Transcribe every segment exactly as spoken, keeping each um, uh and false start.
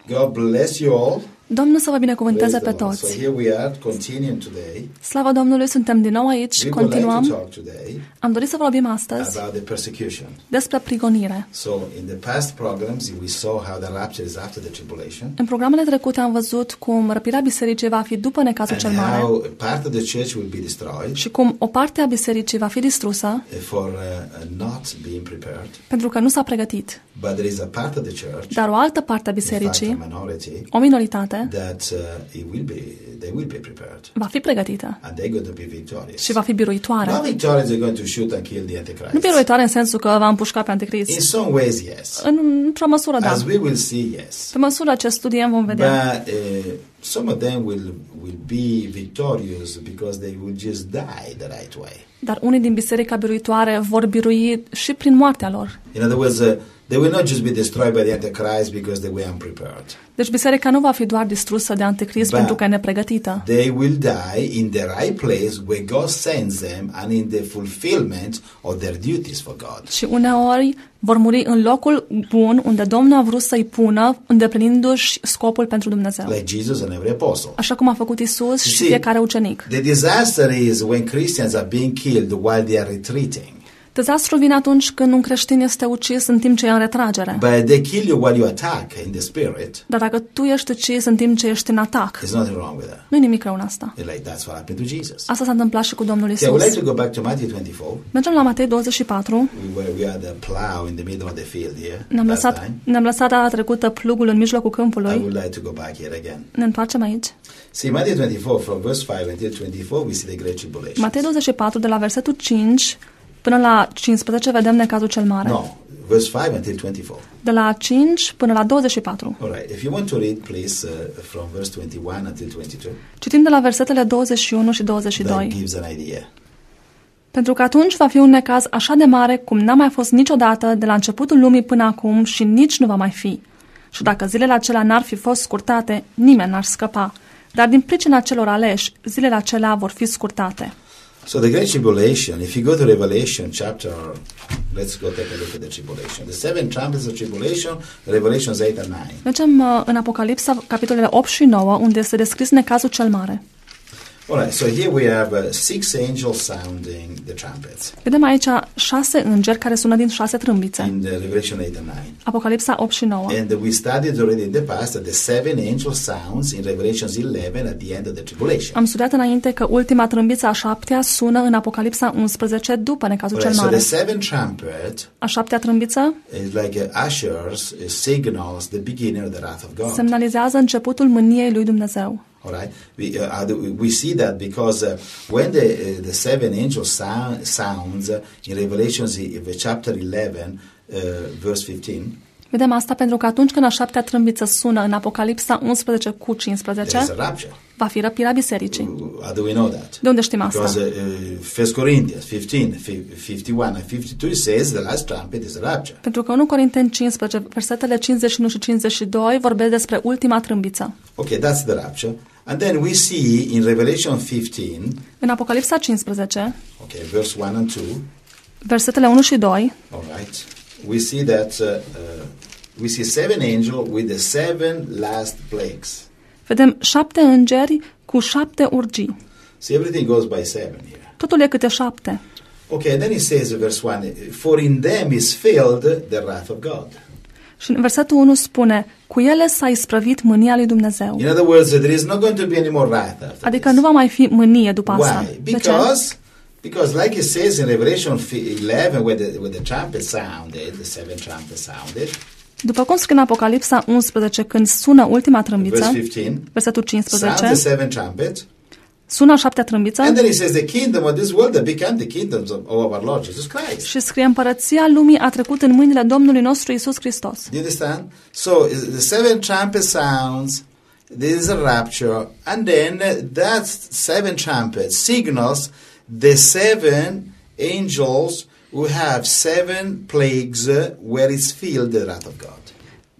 God bless you all. Domnul să vă binecuvânteze Praise pe the Lord. toți. So here we are, continuing today. Slavă Domnului, suntem din nou aici, We would like to continuăm. talk today Am dorit să vorbim astăzi about the persecution. despre prigonire. So in the past programs, we saw how the rapture is after the tribulation, În programele trecute am văzut cum răpirea bisericii va fi după necazul and cel mare how part of the church will be destroyed și cum o parte a bisericii va fi distrusă for uh, not being prepared. pentru că nu s-a pregătit. But there is a part of the church, Dar o altă parte a in fact, a bisericii, minority, o minoritate, that uh, it will be, they will be prepared, va fi pregătită and they're going to be victorious. și va fi biruitoare. Not victorious, they're going to shoot and kill the Antichrist. Nu biruitoare în sensul că va împușca pe Anticrist. In some ways, yes. În, într-o măsură, da. As we will see, yes. Pe măsură ce studiem vom vedea. But uh, some of them will will be victorious because they will just die the right way. Dar unii din biserica biruitoare vor birui și prin moartea lor. In other words, uh, they will not just be destroyed by the Antichrist because they were unprepared. Deci biserica nu va fi doar distrusă de Anticrist Ba. pentru că e nepregătită, They will die in the right place where God sends them and in the fulfillment of their duties for God. și uneori vor muri în locul bun unde Domnul a vrut să-i pună, îndeplinindu-și scopul pentru Dumnezeu. Like Jesus and every apostle. Așa cum a făcut Isus și See, fiecare ucenic. The disaster is when Christians are being killed while they are retreating. Dezastru vine atunci când un creștin este ucis în timp ce e în retragere. But they kill you while you attack in the spirit. Dar dacă tu ești ucis în timp ce ești în atac, There's nothing wrong with that. nu e nimic rău în asta. Like that's what happened to Jesus. Asta s-a întâmplat și cu Domnul Okay, I would like Isus. to go back to Matthew twenty-four. Mergem la Matei douăzeci și patru. Where we had the plow in the middle of the field here. Ne-am last lăsat, time. ne-am lăsat data trecută plugul în mijlocul I câmpului. would like to go back here again. Ne întoarcem aici. See, Matthew twenty-four, from verse five until twenty-four, we see the great tribulation. Matei douăzeci și patru, de la versetul cinci până la cincisprezece, vedem necazul cel mare. No, verse five until twenty-four. De la cinci până la douăzeci și patru. All right. If you want to read, please, uh, from verse twenty-one until twenty-two. Citim de la versetele douăzeci și unu și douăzeci și That doi. gives an idea. Pentru că atunci va fi un necaz așa de mare cum n-a mai fost niciodată de la începutul lumii până acum și nici nu va mai fi. Și dacă zilele acelea n-ar fi fost scurtate, nimeni n-ar scăpa. Dar din pricina celor aleși, zilele acelea vor fi scurtate. So the great tribulation, if you go to Revelation chapter, let's go take a look at the tribulation. The seven trumpets of tribulation, Revelations eight and nine. Mergem uh, în Apocalipsa, capitolele opt și nouă, unde este descris necazul cel mare. All right, so here we have uh, six angels sounding the trumpets Vedem aici șase îngeri care sună din șase trâmbițe. in the Revelation eight and nine. Apocalipsa opt și nouă. And we studied already in the past that the seven angel sounds in Revelations eleven at the end of the tribulation. Am studiat înainte că ultima trâmbiță, a șaptea, sună în Apocalipsa unsprezece după necazul All right, cel so mare. the seven trumpet A șaptea trâmbiță is like uh, ushers, it signals the beginning of the wrath of God. semnalizează începutul mâniei lui Dumnezeu. All right, we uh, we see that because uh, when the uh, the seven angels sound, sounds uh, in Revelations uh, chapter eleven, uh, verse fifteen. Vedem asta pentru că atunci când a șaptea trâmbiță sună în Apocalipsa unsprezece cu cincisprezece, There's a rapture. va fi răpirea bisericii. How do we know that? De unde știm asta? Because uh, uh, First Corinthians fifteen, fifty-one and fifty-two says the last trumpet is the rapture. Pentru că unu Corinteni cincisprezece, versetele cincizeci și unu și cincizeci și doi vorbesc despre ultima trâmbiță. Okay, that's the rapture. And then we see in Revelation fifteen, În Apocalipsa cincisprezece, okay, verse one and two, versetele unu și doi, all right, we see that uh, uh, we see seven angels with the seven last plagues. vedem șapte îngeri cu șapte urgii. See, everything goes by seven here. Totul e câte șapte. Okay, then he says in verse one, for in them is filled the wrath of God. Și în versetul unu spune, cu ele s-a isprăvit mânia lui Dumnezeu. In other words, there is not going to be any more wrath after Adică this. nu va mai fi mânie după asta. Why? De ce? Because, because like it says in Revelation eleven, where the, where the trumpet sounded, the seven trumpets sounded, După cum scrie în Apocalipsa unsprezece, când sună ultima trâmbiță, verse fifteen, versetul sounds the cincisprezece, seven trumpets, sună a șaptea trâmbiță and then he says the kingdom of this world that become the kingdoms of, of our Lord Jesus Christ. și scrie, împărăția lumii a trecut în mâinile Domnului nostru Iisus Hristos. Do you understand? So the seven trumpet sounds, there is a rapture, and then that seven trumpets signals the seven angels who have seven plagues uh, where is filled the wrath of God.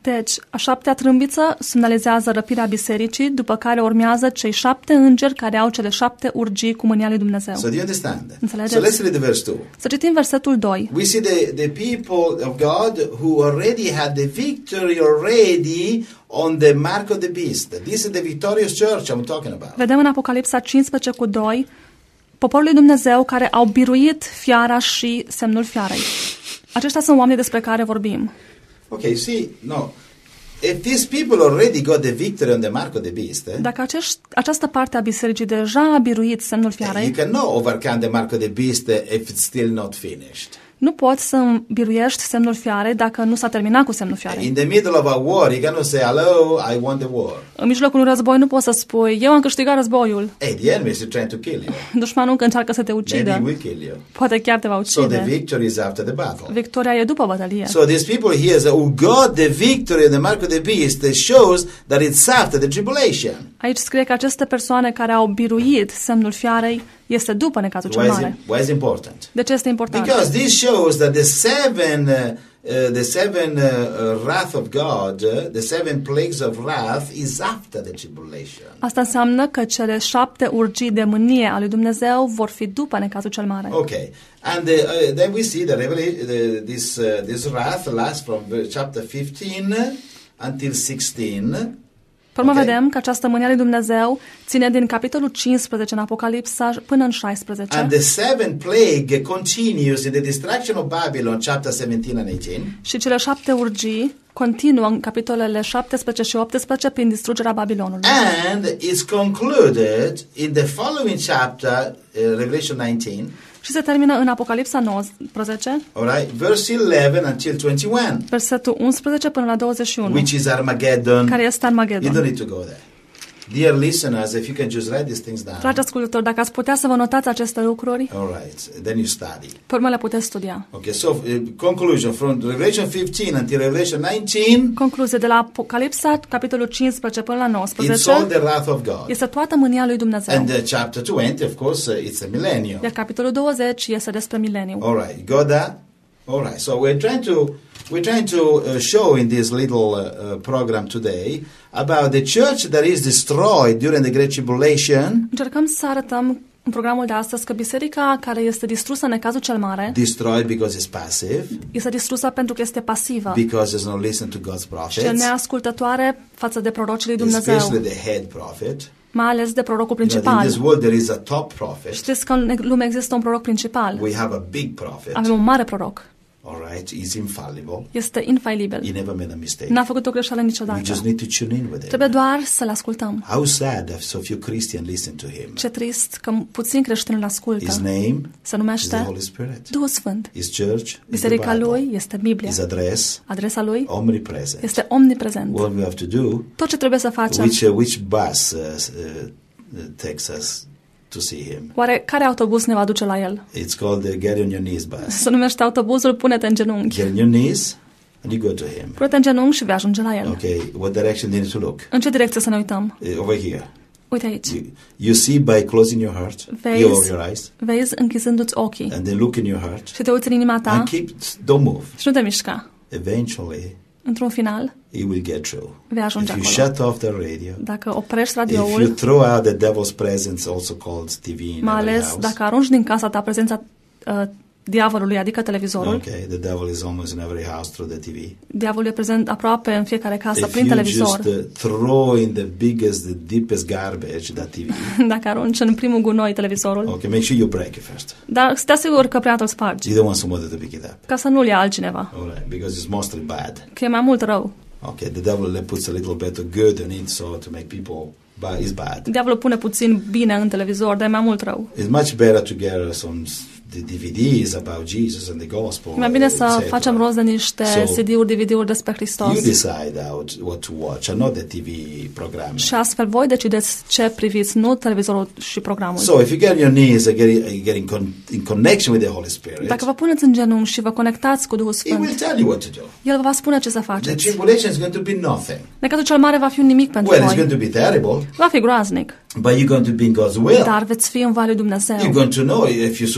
Deci, a șaptea trâmbiță semnalizează răpirea bisericii, după care urmează cei șapte îngeri care au cele șapte urgii cu mânia lui Dumnezeu. So do you understand? Înțelegeți? So let's read the verse two. Să citim versetul doi. We see the, the people of God who already had the victory already on the mark of the beast. This is the victorious church I'm talking about. Vedem în Apocalipsa cincisprezece cu doi poporul lui Dumnezeu care au biruit fiara și semnul fiarei. Aceștia sunt oamenii despre care vorbim. Okay, see, no. If these people already got the victory on the mark of the beast, eh, Dacă acești, această parte a bisericii deja a biruit semnul you fiarei, cannot overcome the mark of the beast if it's still not finished. nu poți să biruiești semnul fiarei dacă nu s-a terminat cu semnul fiarei. In the middle of a war, you cannot say, hello, I won the war. În mijlocul unui război nu poți să spui, eu am câștigat războiul. Hey, the enemy is trying to kill you. Dușmanul încă încearcă să te Maybe ucidă, he will kill you. poate chiar te va So the ucide. victory is after the battle. Victoria e după bătălie. So these people here that who got the victory on the mark of the beast, it shows that it's after the tribulation. Aici scrie că aceste persoane care au biruit semnul fiarei este după necazul cel Why is, mare. it, why is it important? De ce este important? Because this shows that the seven, uh, uh, the seven uh, uh, wrath of God, uh, the seven plagues of wrath, is after the tribulation. Asta înseamnă că cele șapte urgii de mânie a lui Dumnezeu vor fi după necazul cel mare. Okay, and uh, uh, then we see the revelation. The, this uh, this wrath lasts from chapter fifteen until sixteen. Pe urmă Okay. vedem că această mânie a lui Dumnezeu ține din capitolul cincisprezece în Apocalipsa până în șaisprezece. And the seventh plague continues in the destruction of Babylon, chapter seventeen and eighteen. Și cele șapte urgii continuă în capitolele șaptesprezece și optsprezece prin distrugerea Babilonului. And is concluded in the following chapter, uh, Revelation nineteen. Și se termină în Apocalipsa nouăsprezece, All right, verse eleven until twenty-one, versetul unsprezece până la douăzeci și unu, which is Armageddon. care este You don't Armagedon. need to go there. Dear listeners, if you can just write these things down. Dragi ascultători, dacă ați putea să vă notați aceste lucruri, All right, then you study. pe urmă le puteți studia. Okay, so uh, conclusion from Revelation fifteen until Revelation nineteen, Concluzie, de la Apocalipsa, capitolul cincisprezece până la it's nouăsprezece, all the wrath of God. este toată mânia lui Dumnezeu. And uh, chapter twenty, of course, uh, it's a millennium. Iar capitolul douăzeci este despre mileniu. All right, got that? All right. So we're trying to we're trying to uh, show in this little uh, uh, program today about the church that is destroyed during the Great Tribulation, Încercăm să arătăm în programul de astăzi că biserica care este distrusă în necazul cel mare destroyed because it's passive, este distrusă pentru că este pasivă because it's not listen to God's și prophets, neascultătoare față de prorocii lui Dumnezeu, especially the head prophet. mai ales de prorocul You know, in principal. this world there is a top prophet. Știți că în lume există un proroc principal. We have a big prophet. Avem un mare proroc. All right, he's infallible. Este infailibil. He never made a mistake. N-a făcut o greșeală We niciodată. just need to tune in with him. Trebuie doar să-l ascultăm. How sad that so few Christians listen to him. Ce trist că puțin creștini îl His ascultă. name Se is the numește Holy Spirit. Duhul Sfânt. His church is the Biserica Bible. lui este Biblia. His address Adresa lui omnipresent. este omniprezent. What we have to do, Tot ce trebuie să facem. which uh, which bus uh, uh, takes us to see him? Oare care autobuz ne va duce la el? It's called the Get on Your Knees bus. Se numește autobuzul Pune-te în genunchi. Get on your knees and you go to him. Pune-te în genunchi și vei ajunge la el. Okay, what direction do you need to look? În ce direcție să ne uităm? Uh, over here. Uite aici. You, you see by closing your heart, Vezi, your, your eyes, vezi închizându-ți ochii and then look in your heart și te uiți în inima ta and keep, don't move. și nu te mișca. Eventually, Într-un final, he will get through. vei ajunge If you acolo. shut off the radio, Dacă oprești if you radioul, throw out the devil's presence, also called T V in mai every ales house, dacă arunci din casa ta prezența uh, diavolului, adică televizorul, okay, the devil is almost in every house through the T V. diavolul e prezent aproape în fiecare casă If prin you televizor. just uh, throw in the biggest, the deepest garbage, that T V, Dacă arunci în primul gunoi televizorul, okay, make sure you break it first. dar să te asiguri că prea îl spargi, You don't want somebody to pick it up, ca să nu-l ia altcineva, all right, because it's mostly bad. că e mai mult rău. Okay, the devil puts a little bit of good in it, so to make people bad is bad. Diavolul pune puțin bine în televizor, dar e mai mult rău. It's much better to get some the D V Ds about Jesus and the gospel. E mai bine et să cetera. facem rost de niște So, C D-uri, D V D-uri despre Hristos. You decide out what to watch, and not the T V program. Și astfel voi decideți ce priviți, nu televizorul și programul. So if you get on your knees and get, and get in, con, in connection with the Holy Spirit, Dacă vă puneți în genunchi și vă conectați cu Duhul He will Sfânt, tell you what to do. El vă va spune ce să The faceți. tribulation is going to be nothing. Necazul cel mare va fi un nimic pentru Well, it's going voi. to be terrible, Va fi groaznic, but you're going to be in God's will. dar veți fi în voia lui Dumnezeu. You're going to know if you're supposed to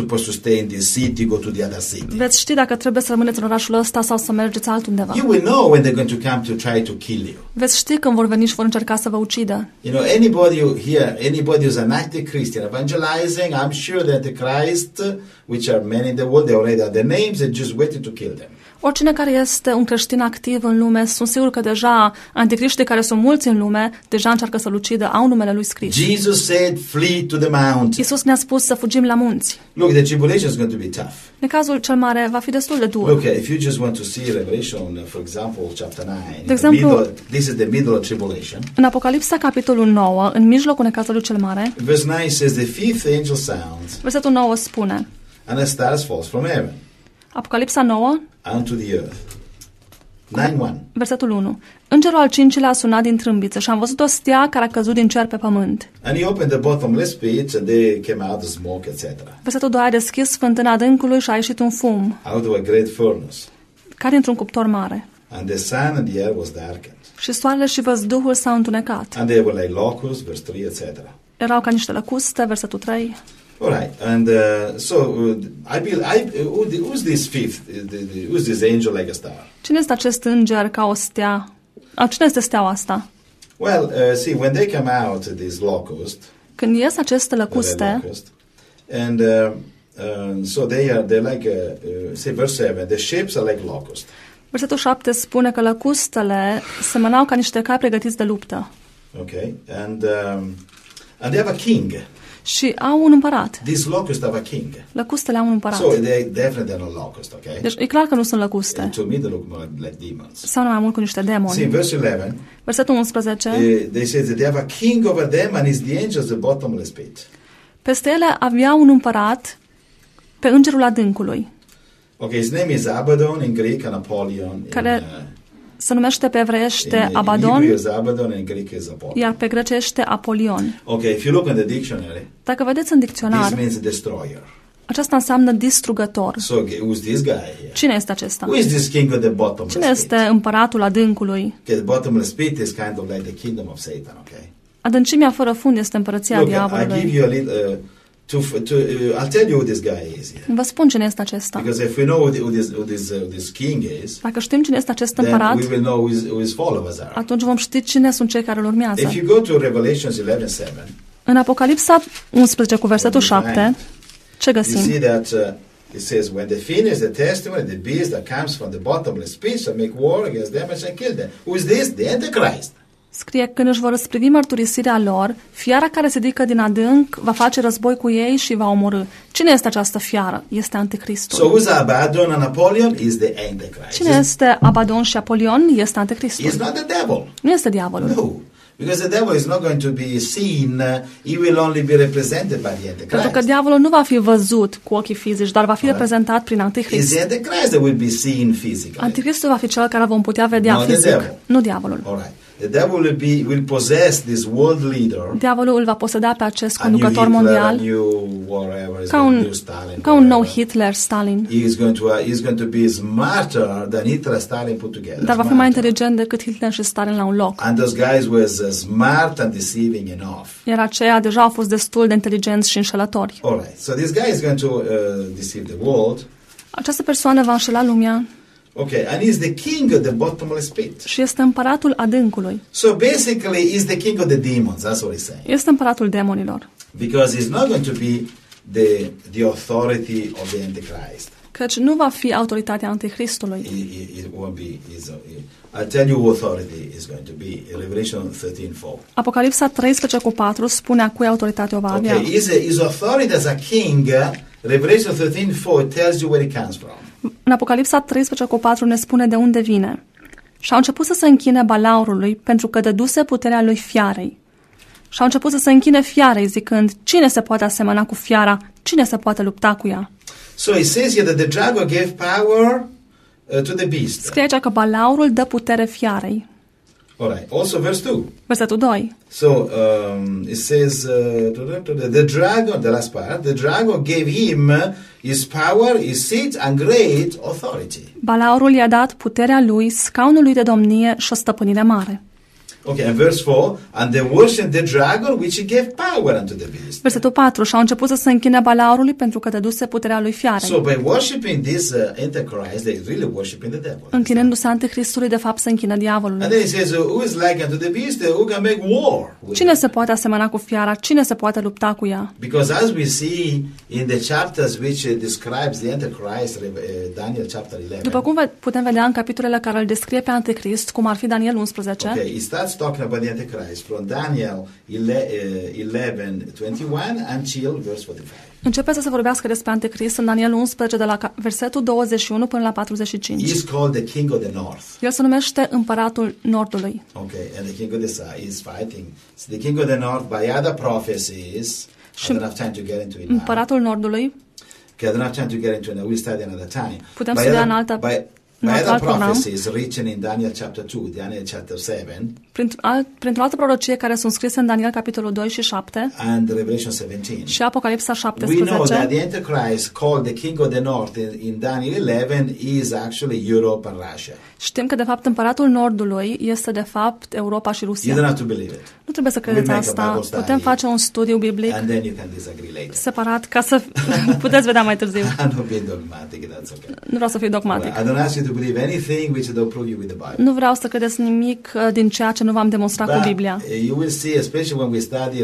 stay in this city, go to the other city. Veți ști dacă trebuie să rămâneți în orașul ăsta sau să mergeți altundeva. You will know when they're going to come to try to kill you. Veți ști când vor veni și vor încerca să vă ucidă. You know, anybody who here, anybody who's an active Christian evangelizing, I'm sure that the Christ, which are many in the world, they already have their names, they're just waiting to kill them. Oricine care este un creștin activ în lume, sunt sigur că deja anticriștii care sunt mulți în lume, deja încearcă să-l ucidă, au numele lui scris. Jesus said, flee to the mountain. Iisus ne-a spus să fugim la munți. Look, the tribulation is going to be tough. Necazul cel mare va fi destul de dur. Look, if you just want to see Revelation, uh, for example, chapter nine, De in the exemplu, middle, this is the middle of tribulation. În Apocalipsa, capitolul nouă, în mijlocul necazului cel mare, Verse nine says, the fifth angel sounds, versetul nouă spune, and a star falls from heaven Apocalipsa nouă, unto the earth. nine one. versetul unu. Îngerul al cincilea a sunat din trâmbiță și am văzut o stea care a căzut din cer pe pământ. And he opened the bottomless pit, and they came out the smoke, et cetera. Versetul doi. A deschis fântâna adâncului și a ieșit un fum, Out of a great furnace. ca dintr-un cuptor mare. And the sun and the air was darkened. Și soarele și văzduhul s-au întunecat. And they were like locusts, verse three, et cetera. Erau ca niște lăcuste, versetul trei. All right, and uh, so uh, I be, I uh, who's this fifth? Uh, the, the, who's this angel like a star? Cine este acest înger ca o stea? A, cine este steaua asta? Well, uh, see, when they come out, this locust, Când ies aceste the red lăcuste, locust, and uh, uh, so they are they're like a, uh, say verse seven. The shapes are like locust. versetul șapte spune că lăcustele semănau ca niște cai pregătiți de luptă. Okay, and um, and they have a king. Și au un împărat. These locusts have a king. Lăcustele au un împărat. So they definitely are not locusts. Okay. Deci e clar că nu sunt lăcuste. To me, they look more like demons. Seamănă mai mult cu niște See, in demoni. verse eleven, Versetul unsprezece. uh, they say that they have a king over them, and is the angels the bottomless pit. Peste ele avea un împărat pe îngerul adâncului, Okay, his name is Abaddon in Greek and Apollyon. In, Care uh, se numește pe in, evreiește in Hebrew Abaddon, is Abaddon, and in Greek is Apollyon. iar pe grecește Apolion. Okay, if you look in the dictionary, Dacă vedeți în this dicționar, means destroyer. aceasta înseamnă distrugător. So okay, who's this guy here? Cine este acesta? Who is this king of the bottomless Cine este pit? împăratul adâncului? Okay, the bottomless pit is kind of like the kingdom of Satan. Okay. Adâncimea fără fund este împărăția Look, I give diavolului. you a little. Uh, to, to, uh, I'll tell you who this guy is here. Vă spun cine este acesta. Because if we know who, the, who, this, who, this, uh, who this king is, Dacă știm cine este acest then împărat, we will know who his, who his followers are. atunci vom ști cine sunt cei care îl urmează. If you go to Revelations eleven seven, În Apocalipsa unsprezece cu versetul What do you șapte, ce you see găsim? that uh, it says, when they finish the testimony, the beast that comes from the bottomless pit shall make war against them and shall kill them. Who is this? The Antichrist. Scrie, când își vor răsprivi mărturisirea lor, fiara care se ridică din adânc va face război cu ei și va omorâ. Cine este această fiară? Este So Anticristul. who's Abaddon and Apollyon? Is the Antichrist. Cine este Abaddon și Apolion? Este Anticristul. He's not the devil. Nu este diavolul. No. Because the devil is not going to be seen, uh, he will only be represented by the Pentru că Antichrist. diavolul nu va fi văzut cu ochii fizici, dar va fi reprezentat prin It's Antichrist. the Antichrist that will be seen physically. Anticristul va fi cel care vom putea vedea No, the fizic, devil. nu diavolul. All right. The devil will be will possess this world leader. Diavolul îl va poseda pe acest A new conducător Hitler, a mondial new whatever, is ca going to un, do Stalin. ca un nou whatever. Hitler, Stalin. He is going to uh, he is going to be smarter than Hitler, Stalin put together. Dar va fi Smarter. mai inteligent decât Hitler și Stalin la un loc. And those guys was uh, smart and deceiving enough. Iar aceia deja au fost destul de inteligenți și înșelători. All right. So this guy is going to uh, deceive the world. Această persoană va înșela lumea Okay, and he's the king of the bottomless pit. și este împăratul adâncului. So basically, he's the king of the demons. That's what he's saying. Este împăratul demonilor. Because he's not going to be the the authority of the Antichrist. Căci nu va fi autoritatea Antichristului. He, he, it won't be. He's, uh, I'll tell you who authority is going to be. In Revelation thirteen four. Apocalipsa treisprezece cu patru spune a cui autoritate o va avea. Okay, his, his authority as a king. Uh, Revelation thirteen four tells you where it comes from. În Apocalipsa treisprezece cu patru ne spune de unde vine. Și au început să se închine balaurului pentru că dăduse puterea lui fiarei. Și au început să se închine fiarei zicând, cine se poate asemăna cu fiara, cine se poate lupta cu ea? So it says here that the dragon gave power uh, to the beast. Scrie aici că balaurul dă putere fiarei. All right. Also, verse two. Versetul doi. So um, it says uh, the dragon, the last part, the dragon gave him uh, his power, his seat, and great authority. Balaurul i-a dat puterea lui, scaunul lui de domnie și o stăpânire mare. Okay, and verse four, and they worshipped the dragon, which he gave power unto the beast. Versetul patru. Și au început să se închine Balaurului pentru că dăduse puterea lui fiarei. So by worshipping this uh, Antichrist, they really worshiping the devil. Închinându-se Anticristului, de fapt se închină diavolului. And then he says, uh, who is like unto the beast, uh, who can make war with Cine it? se poate asemăna cu fiara? Cine se poate lupta cu ea? Because as we see in the chapters which uh, describes the Antichrist, uh, Daniel chapter eleven. După cum ve- putem vedea în capitolele care îl descrie pe Anticrist, cum ar fi Daniel unsprezece, Okay, he starts talking about the Antichrist from Daniel eleven twenty-one until verse forty-five. începe să se vorbească despre Anticrist în Daniel unsprezece de la ca- versetul douăzeci și unu până la patruzeci și cinci. He is called the king of the north. El se numește Împăratul Nordului. Okay, and the king of the south is fighting. So the king of the north, by other prophecies, I don't have time to get into it now. Împăratul Nordului, Okay, I don't have time to get into it now. We'll study another time. Putem by studia other, în altă- by, în by alt other program. prophecies written in Daniel chapter two, Daniel chapter seven, printr- alt, printr-o altă prorocie care sunt scrise în Daniel capitolul doi și șapte and Revelation seventeen. și Apocalipsa We know that șaptesprezece, the Antichrist, called the king of the north in, in Daniel eleven, is actually Europe and Russia. știm că de fapt Împăratul Nordului este de fapt Europa și You Rusia. don't have to believe it. Nu trebuie să credeți We'll make a asta. Bible study. Putem face un studiu biblic And then you can disagree later. separat ca să puteți vedea mai târziu. I'm not being dogmatic, that's okay. Nu vreau să fiu dogmatic. I don't ask you to believe anything which I don't prove you with the Bible. Nu vreau să credeți nimic uh, din ceea ce nu v-am demonstrat cu But Biblia. uh, you will see, especially when we study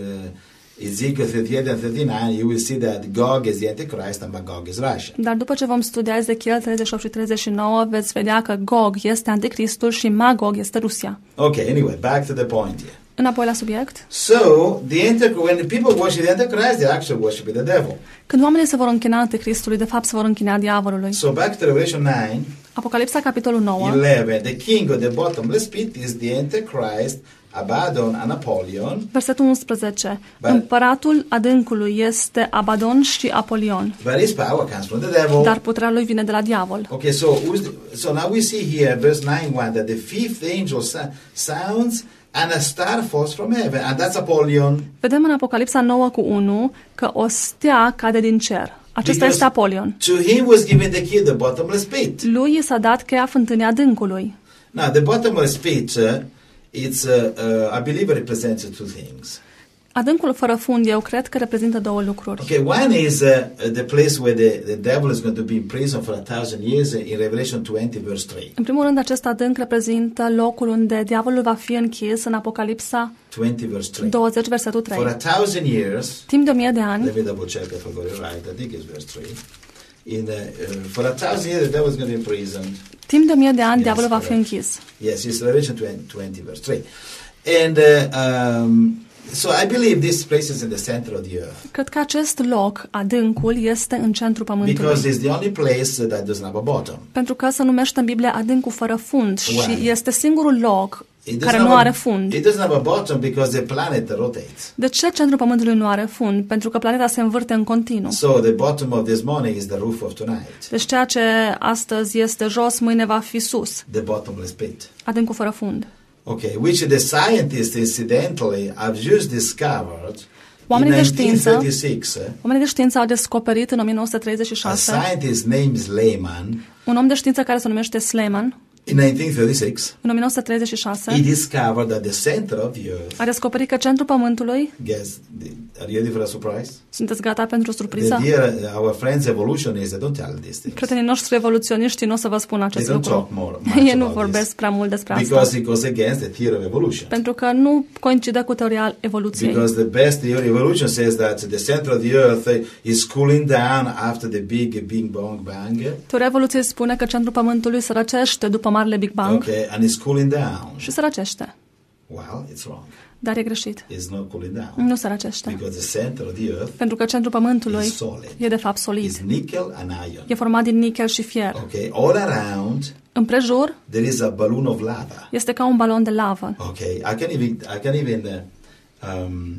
uh, Ezekiel thirty-eight and thirty-nine, you will see that Gog is the Antichrist and Magog is Russia. Dar după ce vom studia Ezechiel treizeci și opt și treizeci și nouă, veți vedea că Gog este Anticristul și Magog este Rusia. Okay, anyway, back to the point here. Înapoi la subiect. So, the Antichrist, when the people worship the Antichrist, they actually worship the devil. Când oamenii se vor închina Anticristului, de fapt se vor închina diavolului. So, back to Revelation nine, Apocalipsa capitolul nouă, eleven, the king of the bottomless pit is the Antichrist, Abaddon and Apollyon. versetul unsprezece. But- Împăratul adâncului este Abaddon și Apolion, But his power comes from the devil. dar puterea lui vine de la diavol. Okay, so who's the, so now we see here, verse nine one, that the fifth angel sa- sounds and a star falls from heaven, and that's Apollyon. Vedem în Apocalipsa nouă cu unu că o stea cade din cer. Acesta Because este Apolion. to him was given the key of the bottomless pit. Lui i s-a dat cheia fântânii adâncului. Now, the bottomless pit, uh, it's, uh, uh, I believe, it represents two things. Adâncul fără fund, eu cred că reprezintă două lucruri. Okay, one is uh, the place where the, the devil is going to be in prison for a thousand years in Revelation twenty, verse three. În primul rând, acest adânc reprezintă locul unde diavolul va fi închis în Apocalipsa twenty, verse three. douăzeci, versetul For a trei. thousand years, Timp de o mie de ani, let me double check if I got it right. I think it's verse three. In the, uh, for a thousand years, the devil is going to be imprisoned. timp de o mie de ani, Yes, diavolul va fi correct. închis. Yes, it's Revelation twenty, verse three. And uh, um, so I believe this place is in the center of the earth Cred că acest loc, adâncul, este în centrul because pământului. it's the only place that doesn't have a bottom. Pentru că se numește în Biblie adâncul fără fund și Why? este singurul loc It doesn't care nu have a- are fund. It doesn't have a bottom because the planet rotates. De ce centrul pământului nu are fund? Pentru că planeta se învârte în continuu. So the bottom of this morning is the roof of tonight, Deci ceea ce astăzi este jos, mâine va fi sus. the bottomless pit. Adâncul fără fund. Okay, which the scientists incidentally have just discovered in Oamenii de nineteen știință, thirty-six. uh, oamenii de știință au descoperit în o mie nouă sute treizeci și A șase scientist named Lehman un om de știință care se numește Sleiman. in nineteen thirty-six. În o mie nouă sute treizeci și He șase discovered that the center of the earth, a descoperit că centrul pământului, guess, the, are you ready for a surprise? sunteți gata pentru o The surpriză? dear, our friends evolutionists, they don't tell these things. Prietenii noștri evoluționiști nu o să vă spun They acest don't lucru. talk more much Ei nu about vorbesc this prea mult despre because asta. it goes against the theory of evolution. Pentru că nu coincide cu teoria evoluției. Because the best theory of evolution says that the center of the earth uh, is cooling down after the big Big Bang Bang. Teoria evoluției spune că centrul pământului se răcește după Marele Big Bang Okay, and it's cooling down. și se răcește. Well, it's wrong. Dar e greșit. It's not cooling down Nu se răcește. because the center of the earth Pentru că centrul pământului is solid. e de fapt solid. It's nickel and iron. E format din nichel și fier. Okay, all around Împrejur there is a balloon of lava. este ca un balon de lavă. Okay, I can even I can even uh, um,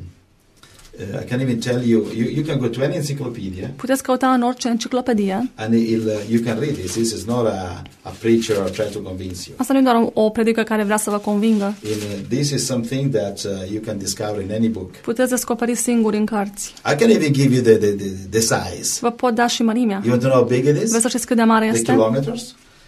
uh, I can even tell you, you you can go to any encyclopedia Puteți căuta în orice enciclopedie. and it'll, uh, you can read this. This is not a, a preacher trying to convince you. Asta nu e doar o predică care vrea să vă convingă. In, uh, this is something that uh, you can discover in any book. Puteți descoperi singuri în cărți. I can even give you the, the, the, the size. Vă pot da și mărimea. You want to know how big it is? Vreți să știți cât de mare The este? kilometers?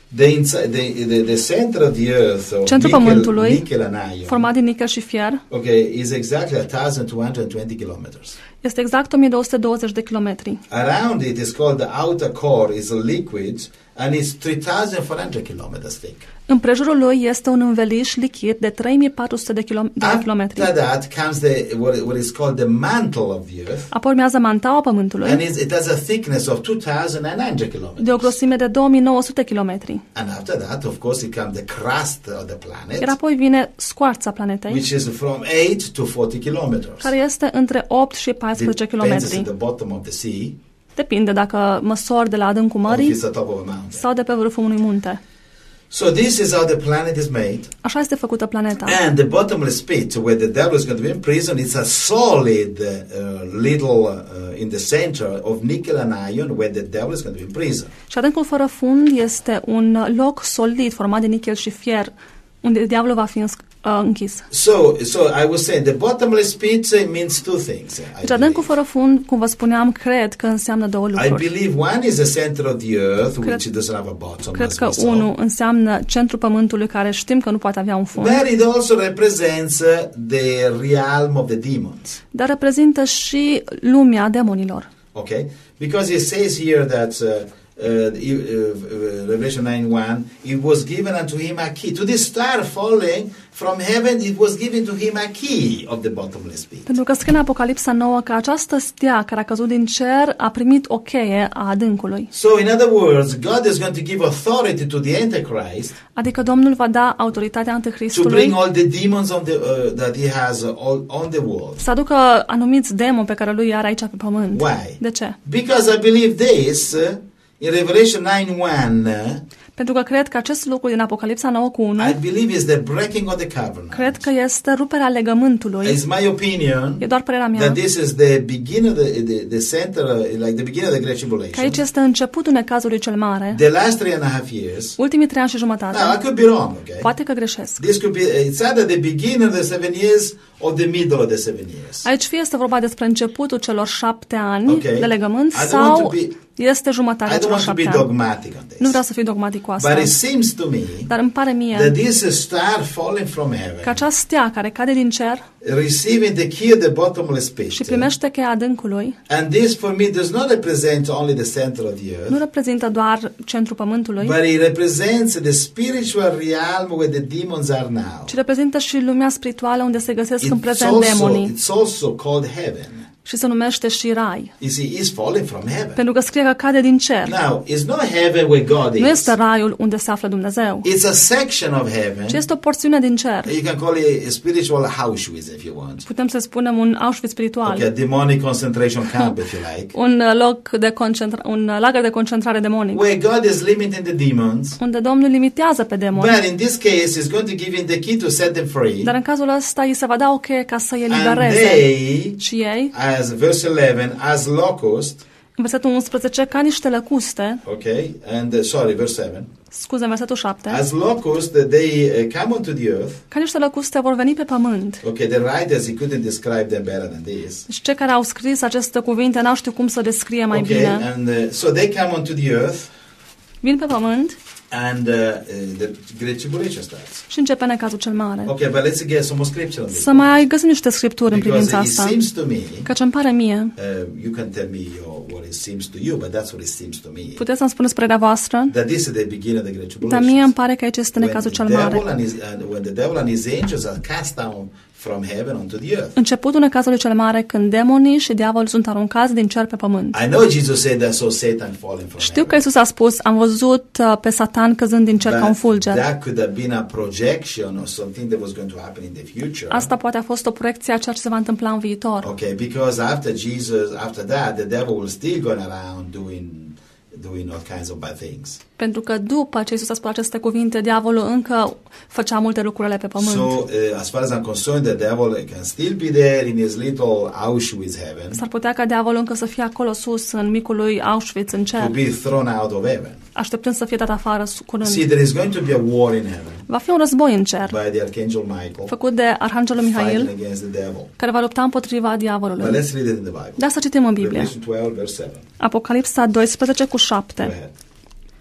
The, insi- the, the, the center of the earth, or Centrul nickel, Pământului, nickel and iron, format din nichel și fier, okay, is exactly one thousand two hundred twenty kilometers. este exact o mie două sute douăzeci de kilometri. Around it is called the outer core, is a liquid, and it's three thousand four hundred kilometers thick. Împrejurul lui este un înveliș lichid de trei mii patru sute de, kilo- de kilometri. After that comes the what, what is called the mantle of the earth, Apoi urmează mantaua Pământului, and it's, it has a thickness of two thousand nine hundred kilometers. de o grosime de două mii nouă sute kilometri. And after that, of course, it comes the crust of the planet, Iar apoi vine scoarța planetei, which is from eight to forty kilometers. care este între opt și paisprezece Depends at kilometri. the bottom of the sea, Depinde dacă măsori de la adâncul or if mării it's the top of a mountain. sau de pe vârful unui munte. So this is how the planet is made. Așa este făcută planeta. And the bottomless pit, where the devil is going to be in prison, it's a solid uh, little uh, in the center of nickel and iron, where the devil is going to be in prison. Și adâncul fără fund este un loc solid format de nichel și fier, unde diavolul va fi însc- uh, închis. So, so I was saying the bottomless pit uh, means two things. I Deci adâncul believe. fără fund, cum vă spuneam, cred că înseamnă două I lucruri. believe one is the center of the earth, Cred- which doesn't have a bottom. Cred as că we saw. unul înseamnă centrul Pământului, care știm că nu poate avea un fund, But it also represents uh, the realm of the demons. dar reprezintă și lumea demonilor. Okay, because it says here that uh, uh, uh, uh, Revelation nine one, it was given unto him a key. To this star falling from heaven, it was given to him a key of the bottomless pit. Pentru că scrie în Apocalipsa nouă că această stea care a căzut din cer a primit o cheie a adâncului. So, in other words, God is going to give authority to the Antichrist Adică Domnul va da autoritatea to Anticristului bring all the demons on the uh, that he has uh, all on the world. să aducă anumiți demoni pe care lui are aici pe pământ. Why? De ce? Because I believe this uh, in Revelation nine one. Uh, Pentru că cred că acest lucru din Apocalipsa nouă cu unu, I believe is the breaking of the covenant. cred că este ruperea legământului. It's my opinion E doar părerea mea. that this is the beginning of the, the, the center, uh, like the beginning of the Great Că Tribulation. aici este începutul necazului cel mare, The last three and a half years. ultimii trei ani și jumătate. Now, I could be wrong, okay? Poate că greșesc. This could be, it's either the beginning of the seven years or the middle of the seven years. Aici fie este vorba despre începutul celor șapte ani Okay. de legământ I don't want to sau be- este I jumătatea don't celor want to be șapte ani. dogmatic on this. Nu vreau să fiu dogmatic cu asta, But it seems to me dar îmi pare mie that this star falling from că heaven, acea stea care cade din cer receiving the key of the bottomless și pit, primește cheia adâncului, and this for me does not represent only the center of the nu earth, reprezintă doar centrul pământului, but it represents the spiritual realm where the demons are now. ci reprezintă și lumea spirituală unde se găsesc în It's prezent also, demonii it's also called heaven. și se numește și rai. You see, it's falling from heaven. Pentru că scrie că cade din cer. Now, it's not heaven where God Nu is. este raiul unde se află Dumnezeu, It's a section of heaven. ci este o porțiune din cer. You can call it a spiritual Auschwitz if you want. Putem să spunem un Auschwitz spiritual. Okay, a demonic concentration camp if you like. Un uh, loc de concentra- un uh, lagăr de concentrare demonic, Where God is limiting the demons. unde Domnul limitează pe demoni, But in this case, He's going to give him the key to set them free. dar în cazul ăsta îi se va da o cheie ca să îi And elibereze. they, Și ei, as verse eleven, as locust, în versetul unsprezece, ca niște lăcuste, okay, and uh, sorry, verse seven, scuze, în versetul șapte, as locust, uh, they uh, come onto the earth. ca niște lăcuste vor veni pe pământ. Okay, the writers, he couldn't describe them better than this. Deci cei care au scris aceste cuvinte n-au știut cum să descrie mai Okay, bine. and uh, so they come onto the earth, Vin pe pământ and uh, uh, the Great Tribulation starts. și începe necazul cel mare. Okay, but let's get some more scripture on this. Să mai găsim niște scripturi în Because privința it asta. seems to me, Căci îmi pare mie, uh, you can tell me your, what it seems to you, but that's what it seems to me. puteți să-mi spuneți părerea voastră, That this is the beginning of the Great dar Tribulation. mie îmi pare că aici este necazul cel When the mare. devil and his, and when the devil and his angels are cast down from heaven onto the earth. Începutul necazului cel mare, când demonii și diavolul sunt aruncați din cer pe pământ. I know Jesus said that, so Satan falling from Știu heaven. că Iisus a spus, am văzut uh, pe Satan căzând din cer ca un But fulger. that could have been a projection or something that was going to happen in the future. Asta poate a fost o proiecție a ceea ce se va întâmpla în viitor. Okay, because after Jesus, after that, the devil will still going around doing doing all kinds of bad things. Pentru că după ce Iisus a spus aceste cuvinte, diavolul încă făcea multe lucrurile pe pământ. So, uh, as far as I'm concerned, the devil can still be there in his little Auschwitz heaven, S-ar putea ca diavolul încă să fie acolo sus, în micul lui Auschwitz, în to cer, be thrown out of heaven. așteptând să fie dat afară curând. See, there is going to be a war in heaven Va fi un război în cer, by the Archangel Michael făcut de Arhangelul fighting Mihail, against the devil. care va lupta împotriva But diavolului. let's read it in the Bible. Da, să citim în Biblie. Revelation twelve, verse seven. Apocalipsa doisprezece cu Go șapte. ahead.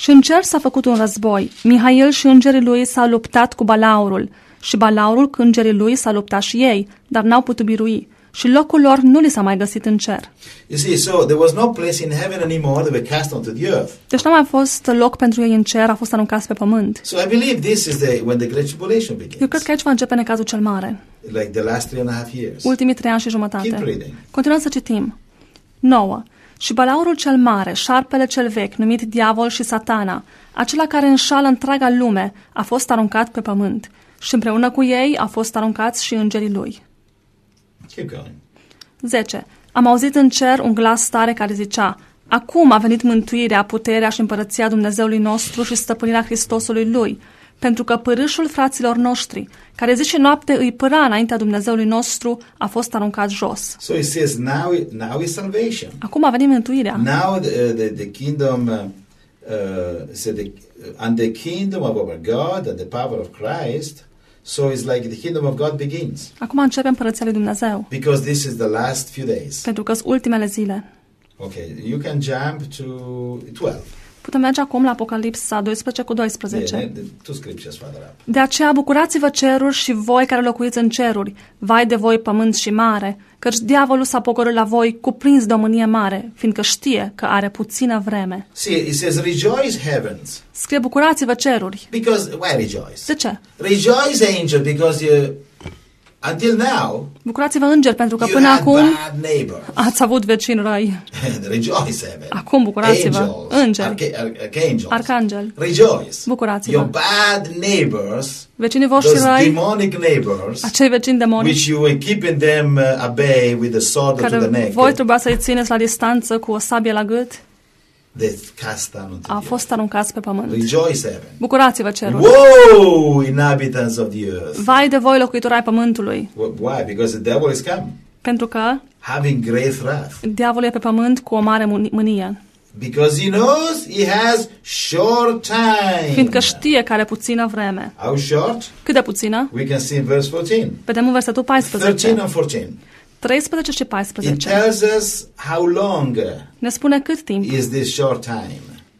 Și în cer s-a făcut un război. Mihail și îngerii lui s-au luptat cu Balaurul. Și Balaurul cu îngerii lui s-a luptat și ei, dar n-au putut birui. Și locul lor nu li s-a mai găsit în cer. You see, so there was no place in heaven anymore. They were cast onto the earth. Deci n-a mai fost loc pentru ei în cer, a fost aruncați pe pământ. So I believe this is the when the Great Tribulation begins. Eu cred că aici va începe necazul cel mare. Like the last three and a half years. Ultimii trei ani și jumătate. Keep reading. Continuăm să citim. nouă. Și Balaurul cel mare, șarpele cel vechi, numit Diavol și Satana, acela care înșală întreaga lume, a fost aruncat pe pământ. Și împreună cu ei au fost aruncați și îngerii lui. Keep going. zece. Am auzit în cer un glas tare care zicea: Acum a venit mântuirea, puterea și împărăția Dumnezeului nostru și stăpânirea Hristosului lui, pentru că pârâșul fraților noștri, care zi și noapte îi pâra înaintea Dumnezeului nostru, a fost aruncat jos. So it says now, now is salvation. Acum a venit mântuirea. Now the, the, the kingdom, uh, uh, so the, and the kingdom of our God and the power of Christ. So it's like the kingdom of God begins. Acum începe împărăția lui Dumnezeu. Because this is the last few days. Pentru că sunt ultimele zile. Okay, you can jump to twelve. Putem merge acum la Apocalipsa doisprezece cu doisprezece. Yeah, two scriptures further up. De aceea bucurați-vă ceruri și voi care locuiți în ceruri, vai de voi pământ și mare, căci diavolul s-a pogorât la voi cuprins de o mânie mare, fiindcă știe că are puțină vreme. See, it says rejoice heavens. Scrie bucurați-vă ceruri. Because why rejoice? De ce? Rejoice angel because you until now Bucurați-vă îngeri pentru că you până had acum bad neighbors. ați avut vecini răi. Rejoice heaven. Acum bucurați-vă Angels, îngeri, arca- archangels. arcangeli. Rejoice. Bucurați-vă. Your bad neighbors, Vecinii voștri those răi, demonic neighbors, acei vecini demonici, which you were keeping them uh, at bay with the sword to the care neck, voi trebuia să-i țineți la distanță cu o sabie la gât, they cast down onto a the fost aruncați pe pământ. earth. Rejoice heaven. Bucurați-vă ceruri. Whoa, inhabitants of the earth. Vai de voi locuitori ai pământului, Wh- Why? Because the devil is come, pentru că having great wrath. diavolul e pe pământ cu o mare mâni- mânie, Because he knows he has short time. fiindcă știe că are puțină vreme. How short? Cât de puțină? We can see in verse fourteen. Vedem în versetul thirteen paisprezece. and fourteen. treisprezece și It paisprezece. tells us how long Ne spune cât timp. is this short time.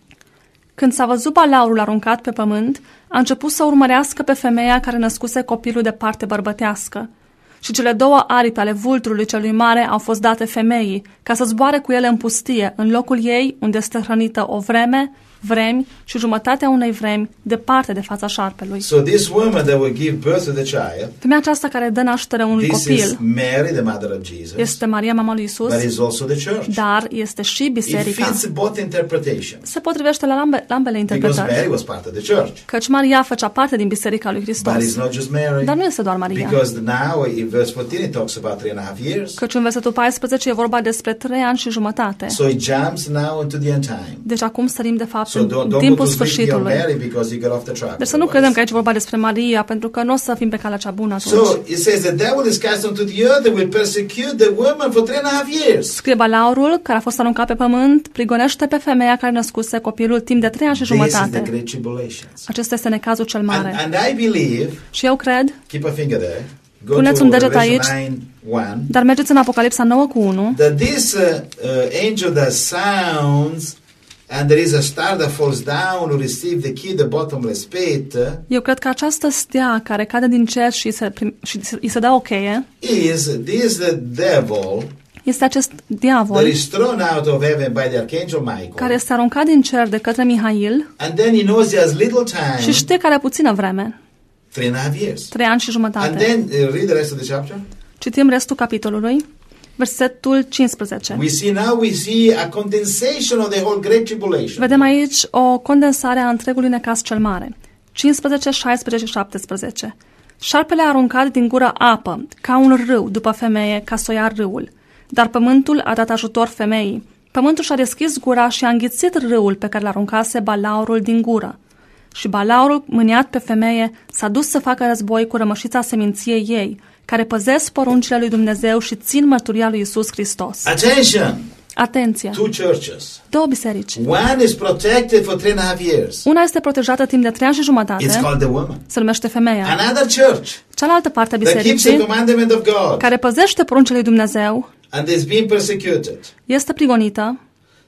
Când s-a văzut Balaurul aruncat pe pământ, a început să urmărească pe femeia care născuse copilul de parte bărbătească. Și cele două aripi ale vulturului celui mare au fost date femeii, ca să zboare cu ele în pustie, în locul ei, unde este hrănită o vreme, vremi și jumătatea unei vremi, departe de fața șarpelui. So this woman that will give birth to the child, Femeia aceasta care dă naștere unui this is copil Mary, the mother of Jesus, este Maria, mama lui Isus, but is also the church. dar este și It biserica. fits both interpretations. Se potrivește la ambe, la ambele Because interpretări. Mary was part of the church. Căci Maria făcea parte din biserica lui Hristos. But it's not just Mary. Dar nu este doar Maria. Because now in verse fourteen it talks about three and a half years. Căci în versetul paisprezece e vorba despre trei ani și jumătate. So it jumps now into the end time. Deci acum sărim de fapt So în don't, don't go timpul to sleep on sfârșitului. Mary because you got off the track. Deci să nu credem că aici e vorba despre Maria, pentru că nu o să fim pe calea cea bună atunci. So it says the devil is cast onto the earth and will persecute the woman for three and a half years. Scrie Balaurul, care a fost aruncat pe pământ, prigonește pe femeia care născuse copilul timp de trei ani și This is the jumătate. great tribulations. Acesta este necazul cel And, mare. and I believe, Și eu cred, keep a finger there, go Puneți to un deget Revelation aici. nine one, dar mergeți în Apocalipsa nouă cu unu, that this uh, uh, angel that sounds and there is a star that falls down who receive the key, the bottomless pit, uh, eu cred că această stea care cade din cer și, se, prim, și îi se dă o cheie, is this the devil este acest that diavol is thrown out of heaven by the archangel Michael. care este aruncat din cer de către Mihail And then he knows he has little time, și știe că are puțină vreme, three and a half years. trei ani și And jumătate. then uh, read the rest of the chapter. Citim restul capitolului, versetul cincisprezece. We see now we see a condensation of the whole great tribulation. Vedem aici o condensare a întregului necaz cel mare. cincisprezece, șaisprezece și șaptesprezece. Șarpele a aruncat din gură apă, ca un râu, după femeie, ca să o ia râul. Dar pământul a dat ajutor femeii. Pământul și-a deschis gura și a înghițit râul pe care l-aruncase Balaurul din gură. Și Balaurul, mâniat pe femeie, s-a dus să facă război cu rămășița seminției ei, care păzesc poruncile lui Dumnezeu și țin mărturia lui Isus Hristos. Attention! Atenție! Two churches. Două biserici. One is protected for three and a half years. Una este protejată timp de trei ani și It's jumătate, called the woman. se numește femeia. Another church Cealaltă parte a that keeps the bisericii, commandment of God care păzește poruncile lui Dumnezeu, and is being persecuted. este prigonită.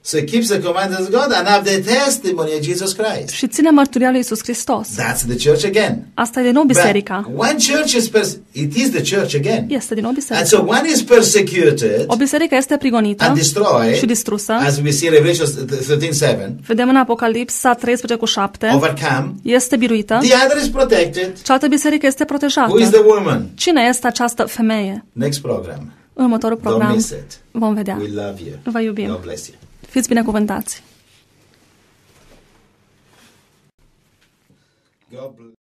So it keeps the commandments of God and have the testimony of Jesus Christ. și ține mărturia lui Iisus Hristos. That's the church again. Asta e din nou biserica. But one church is pers- it is the church again. Este din nou And biserica. so one is persecuted O biserică este prigonită and destroyed, și distrusă. as we see in Revelation thirteen seven, Vedem în Apocalipsa treisprezece cu șapte. overcome. Este biruită. The other is protected. Cealaltă biserică este protejată. Who is the woman? Cine este această femeie? Next program. Următorul Don't program miss it. vom vedea. We love you. Vă iubim. God bless you. Fiți binecuvântați. God bless.